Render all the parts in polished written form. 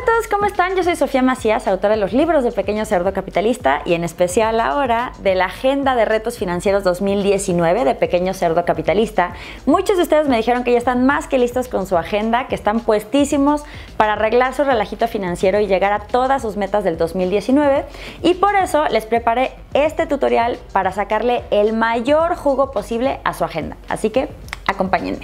todos, ¿cómo están? Yo soy Sofía Macías, autora de los libros de Pequeño Cerdo Capitalista y en especial ahora de la Agenda de Retos Financieros 2019 de Pequeño Cerdo Capitalista. Muchos de ustedes me dijeron que ya están más que listos con su agenda, que están puestísimos para arreglar su relajito financiero y llegar a todas sus metas del 2019, y por eso les preparé este tutorial para sacarle el mayor jugo posible a su agenda. Así que acompáñenme.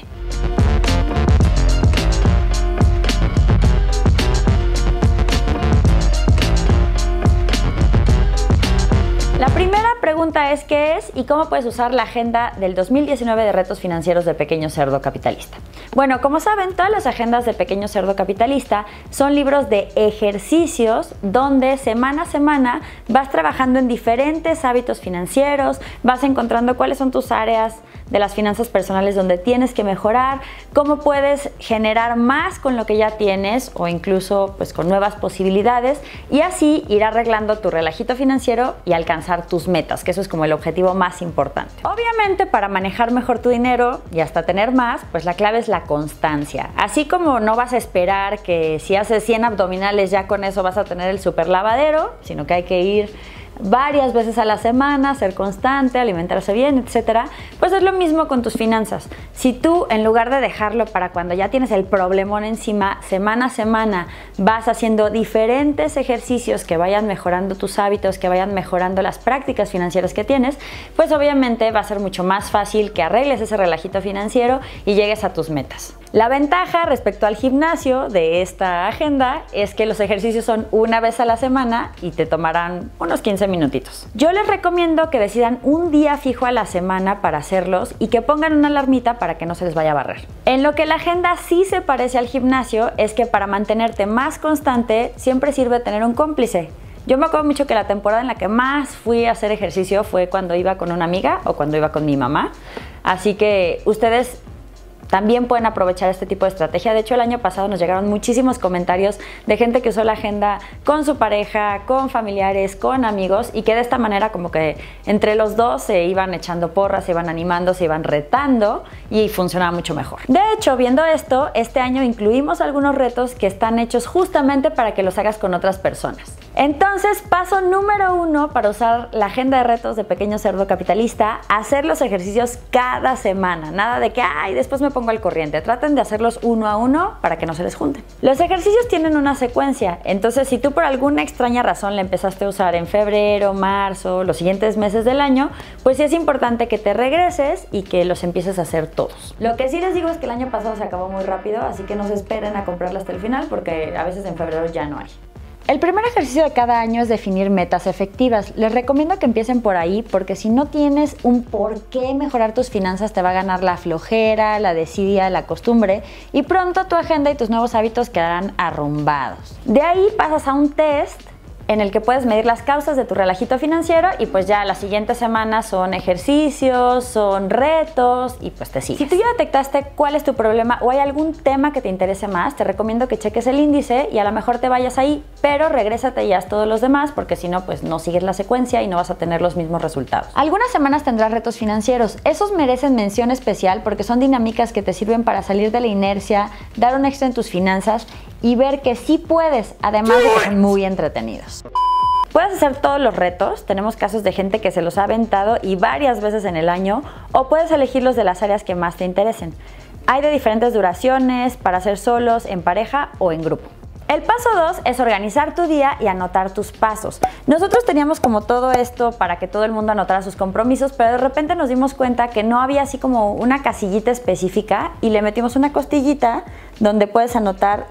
La primera pregunta es ¿qué es y cómo puedes usar la agenda del 2019 de retos financieros de Pequeño Cerdo Capitalista? Bueno, como saben, todas las agendas de Pequeño Cerdo Capitalista son libros de ejercicios donde semana a semana vas trabajando en diferentes hábitos financieros, vas encontrando cuáles son tus áreas de las finanzas personales donde tienes que mejorar, cómo puedes generar más con lo que ya tienes o incluso pues con nuevas posibilidades, y así ir arreglando tu relajito financiero y alcanzar tus metas, que eso es como el objetivo más importante. Obviamente, para manejar mejor tu dinero y hasta tener más, pues la clave es la constancia. Así como no vas a esperar que si haces 100 abdominales ya con eso vas a tener el super lavadero, sino que hay que ir varias veces a la semana, ser constante, alimentarse bien, etcétera. Pues es lo mismo con tus finanzas. Si tú, en lugar de dejarlo para cuando ya tienes el problemón encima, semana a semana vas haciendo diferentes ejercicios que vayan mejorando tus hábitos, que vayan mejorando las prácticas financieras que tienes, pues obviamente va a ser mucho más fácil que arregles ese relajito financiero y llegues a tus metas. La ventaja respecto al gimnasio de esta agenda es que los ejercicios son una vez a la semana y te tomarán unos 15 minutitos. Yo les recomiendo que decidan un día fijo a la semana para hacerlos y que pongan una alarmita para que no se les vaya a barrer. En lo que la agenda sí se parece al gimnasio es que para mantenerte más constante siempre sirve tener un cómplice. Yo me acuerdo mucho que la temporada en la que más fui a hacer ejercicio fue cuando iba con una amiga o cuando iba con mi mamá. Así que ustedes también pueden aprovechar este tipo de estrategia. De hecho, el año pasado nos llegaron muchísimos comentarios de gente que usó la agenda con su pareja, con familiares, con amigos, y que de esta manera como que entre los dos se iban echando porras, se iban animando, se iban retando y funcionaba mucho mejor. De hecho, viendo esto, este año incluimos algunos retos que están hechos justamente para que los hagas con otras personas. Entonces, paso número 1 para usar la agenda de retos de Pequeño Cerdo Capitalista: hacer los ejercicios cada semana. Nada de que, ay, después me pongo al corriente. Traten de hacerlos uno a uno para que no se les junten. Los ejercicios tienen una secuencia, entonces si tú por alguna extraña razón la empezaste a usar en febrero, marzo, los siguientes meses del año, pues sí es importante que te regreses y que los empieces a hacer todos. Lo que sí les digo es que el año pasado se acabó muy rápido, así que no se esperen a comprarla hasta el final porque a veces en febrero ya no hay. El primer ejercicio de cada año es definir metas efectivas. Les recomiendo que empiecen por ahí porque si no tienes un por qué mejorar tus finanzas te va a ganar la flojera, la desidia, la costumbre, y pronto tu agenda y tus nuevos hábitos quedarán arrumbados. De ahí pasas a un test en el que puedes medir las causas de tu relajito financiero y pues ya las siguientes semanas son ejercicios, son retos y pues te sigues. Si tú ya detectaste cuál es tu problema o hay algún tema que te interese más, te recomiendo que cheques el índice y a lo mejor te vayas ahí, pero regrésate y haz todos los demás porque si no pues no sigues la secuencia y no vas a tener los mismos resultados. Algunas semanas tendrás retos financieros. Esos merecen mención especial porque son dinámicas que te sirven para salir de la inercia, dar un extra en tus finanzas y ver que sí puedes, además de que son muy entretenidos. Puedes hacer todos los retos, tenemos casos de gente que se los ha aventado y varias veces en el año, o puedes elegirlos de las áreas que más te interesen. Hay de diferentes duraciones, para hacer solos, en pareja o en grupo. El paso 2 es organizar tu día y anotar tus pasos. Nosotros teníamos como todo esto para que todo el mundo anotara sus compromisos, pero de repente nos dimos cuenta que no había así como una casillita específica y le metimos una costillita donde puedes anotar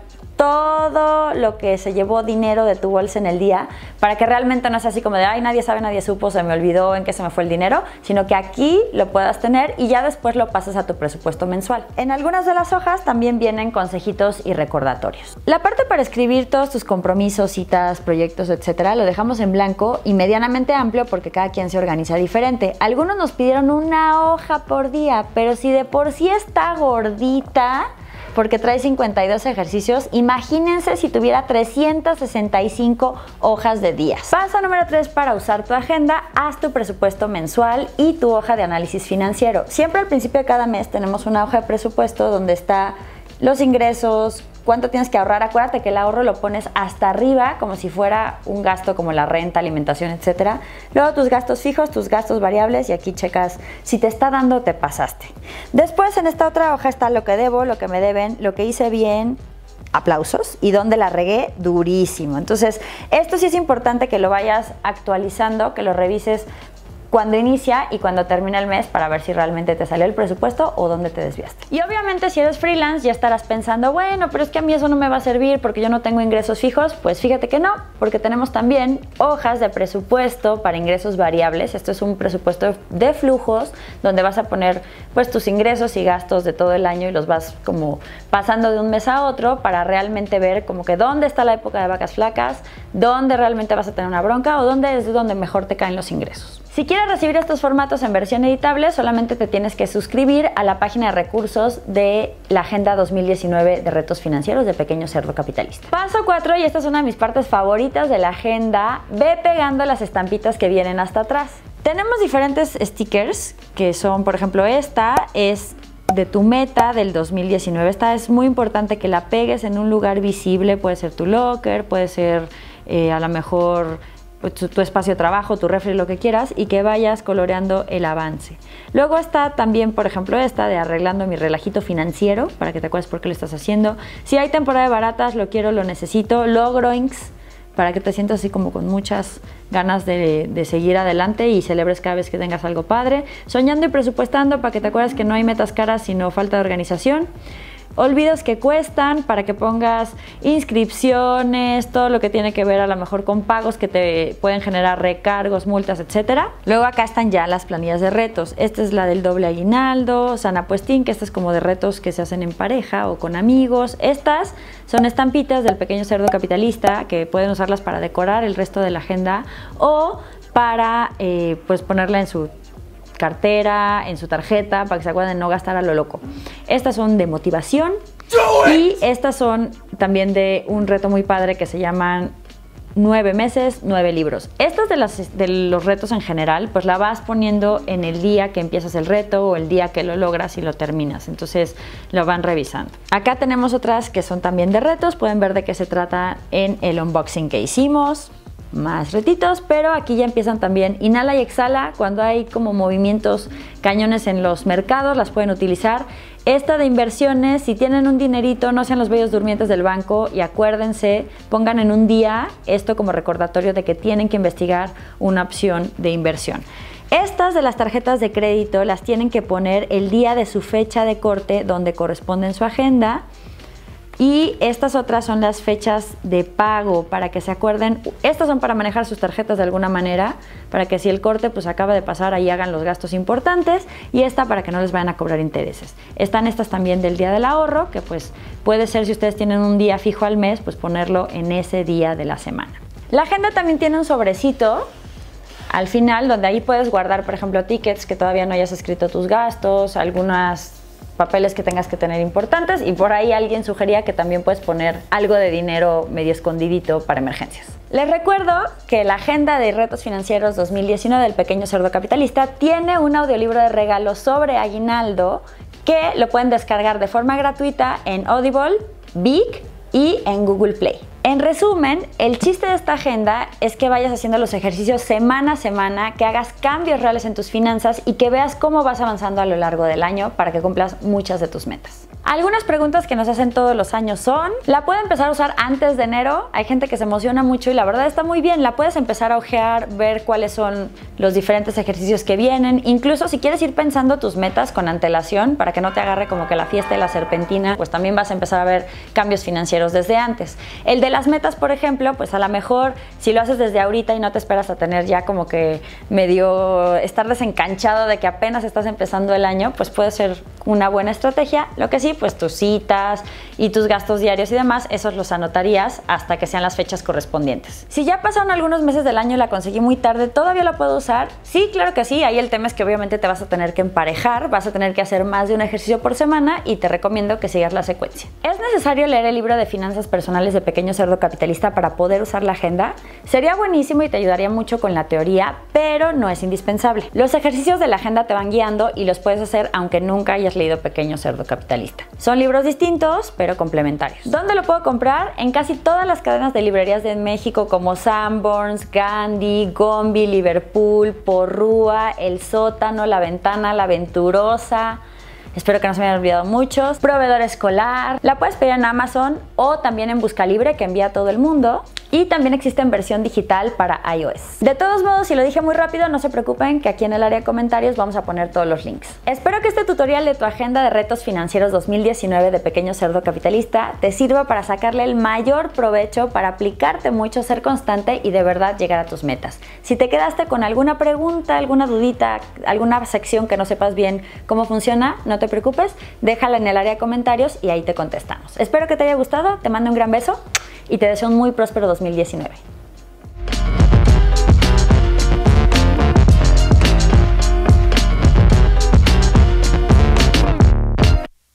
todo lo que se llevó dinero de tu bolsa en el día, para que realmente no sea así como de ay, nadie sabe, nadie supo, se me olvidó en qué se me fue el dinero, sino que aquí lo puedas tener y ya después lo pasas a tu presupuesto mensual. En algunas de las hojas también vienen consejitos y recordatorios. La parte para escribir todos tus compromisos, citas, proyectos, etcétera, lo dejamos en blanco y medianamente amplio porque cada quien se organiza diferente. Algunos nos pidieron una hoja por día, pero si de por sí está gordita, porque trae 52 ejercicios, imagínense si tuviera 365 hojas de días. Paso número 3 para usar tu agenda: haz tu presupuesto mensual y tu hoja de análisis financiero. Siempre al principio de cada mes tenemos una hoja de presupuesto donde está los ingresos, cuánto tienes que ahorrar. Acuérdate que el ahorro lo pones hasta arriba como si fuera un gasto como la renta, alimentación, etcétera. Luego tus gastos fijos, tus gastos variables y aquí checas si te está dando, te pasaste. Después en esta otra hoja está lo que debo, lo que me deben, lo que hice bien, aplausos, y donde la regué durísimo. Entonces, esto sí es importante que lo vayas actualizando, que lo revises cuando inicia y cuando termina el mes para ver si realmente te salió el presupuesto o dónde te desviaste. Y obviamente si eres freelance ya estarás pensando, bueno, pero es que a mí eso no me va a servir porque yo no tengo ingresos fijos. Pues fíjate que no, porque tenemos también hojas de presupuesto para ingresos variables. Esto es un presupuesto de flujos donde vas a poner pues tus ingresos y gastos de todo el año y los vas como pasando de un mes a otro para realmente ver como que dónde está la época de vacas flacas, dónde realmente vas a tener una bronca o dónde es donde mejor te caen los ingresos. Si quieres recibir estos formatos en versión editable, solamente te tienes que suscribir a la página de recursos de la Agenda 2019 de Retos Financieros de Pequeño Cerdo Capitalista. Paso 4, y esta es una de mis partes favoritas de la agenda, ve pegando las estampitas que vienen hasta atrás. Tenemos diferentes stickers que son, por ejemplo, esta es de tu meta del 2019. Esta es muy importante que la pegues en un lugar visible, puede ser tu locker, puede ser a lo mejor tu espacio de trabajo, tu refri, lo que quieras, y que vayas coloreando el avance. Luego está también, por ejemplo, esta de arreglando mi relajito financiero, para que te acuerdes por qué lo estás haciendo. Si hay temporada de baratas, lo quiero, lo necesito. Logroinks, para que te sientas así como con muchas ganas de seguir adelante y celebres cada vez que tengas algo padre. Soñando y presupuestando, para que te acuerdes que no hay metas caras, sino falta de organización. Olvidos que cuestan, para que pongas inscripciones, todo lo que tiene que ver a lo mejor con pagos que te pueden generar recargos, multas, etcétera. Luego acá están ya las planillas de retos. Esta es la del doble aguinaldo, Sana Puestín, que esta es como de retos que se hacen en pareja o con amigos. Estas son estampitas del Pequeño Cerdo Capitalista que pueden usarlas para decorar el resto de la agenda o para pues ponerla en su cartera, en su tarjeta, para que se acuerden de no gastar a lo loco. Estas son de motivación y estas son también de un reto muy padre que se llaman 9 meses, 9 libros. Estas de los retos en general, pues la vas poniendo en el día que empiezas el reto o el día que lo logras y lo terminas. Entonces lo van revisando. Acá tenemos otras que son también de retos. Pueden ver de qué se trata en el unboxing que hicimos. Más retitos, pero aquí ya empiezan también inhala y exhala. Cuando hay como movimientos cañones en los mercados, las pueden utilizar. Esta de inversiones, si tienen un dinerito, no sean los bellos durmientes del banco y acuérdense, pongan en un día esto como recordatorio de que tienen que investigar una opción de inversión. Estas de las tarjetas de crédito las tienen que poner el día de su fecha de corte donde corresponde en su agenda. Y estas otras son las fechas de pago, para que se acuerden. Estas son para manejar sus tarjetas de alguna manera, para que si el corte pues acaba de pasar, ahí hagan los gastos importantes. Y esta para que no les vayan a cobrar intereses. Están estas también del día del ahorro, que pues puede ser, si ustedes tienen un día fijo al mes, pues ponerlo en ese día de la semana. La agenda también tiene un sobrecito al final, donde ahí puedes guardar, por ejemplo, tickets que todavía no hayas escrito tus gastos, algunas papeles que tengas que tener importantes, y por ahí alguien sugería que también puedes poner algo de dinero medio escondidito para emergencias. Les recuerdo que la Agenda de Retos Financieros 2019 del Pequeño Cerdo Capitalista tiene un audiolibro de regalo sobre aguinaldo que lo pueden descargar de forma gratuita en Audible, Big y en Google Play. En resumen, el chiste de esta agenda es que vayas haciendo los ejercicios semana a semana, que hagas cambios reales en tus finanzas y que veas cómo vas avanzando a lo largo del año para que cumplas muchas de tus metas. Algunas preguntas que nos hacen todos los años son, ¿la puedo empezar a usar antes de enero? Hay gente que se emociona mucho y la verdad está muy bien, la puedes empezar a ojear, ver cuáles son los diferentes ejercicios que vienen, incluso si quieres ir pensando tus metas con antelación para que no te agarre como que la fiesta de la serpentina, pues también vas a empezar a ver cambios financieros desde antes. El de las metas, por ejemplo, pues a lo mejor si lo haces desde ahorita y no te esperas a tener ya como que medio estar desencanchado de que apenas estás empezando el año, pues puede ser una buena estrategia. Lo que sí, pues tus citas y tus gastos diarios y demás, esos los anotarías hasta que sean las fechas correspondientes. Si ya pasaron algunos meses del año y la conseguí muy tarde, ¿todavía la puedo usar? Sí, claro que sí. Ahí el tema es que obviamente te vas a tener que emparejar, vas a tener que hacer más de un ejercicio por semana y te recomiendo que sigas la secuencia. Es necesario leer el libro de Finanzas Personales de Pequeño Cerdo Cerdo Capitalista para poder usar la agenda, sería buenísimo y te ayudaría mucho con la teoría, pero no es indispensable. Los ejercicios de la agenda te van guiando y los puedes hacer aunque nunca hayas leído Pequeño Cerdo Capitalista. Son libros distintos, pero complementarios. ¿Dónde lo puedo comprar? En casi todas las cadenas de librerías de México como Sanborns, Gandhi, Gombi, Liverpool, Porrúa, El Sótano, La Ventana, La Venturosa. Espero que no se me hayan olvidado muchos. Proveedor Escolar. La puedes pedir en Amazon o también en Buscalibre, que envía a todo el mundo. Y también existe en versión digital para iOS. De todos modos, si lo dije muy rápido, no se preocupen que aquí en el área de comentarios vamos a poner todos los links. Espero que este tutorial de tu agenda de retos financieros 2019 de Pequeño Cerdo Capitalista te sirva para sacarle el mayor provecho, para aplicarte mucho, ser constante y de verdad llegar a tus metas. Si te quedaste con alguna pregunta, alguna dudita, alguna sección que no sepas bien cómo funciona, no te preocupes, déjala en el área de comentarios y ahí te contestamos. Espero que te haya gustado, te mando un gran beso y te deseo un muy próspero 2019.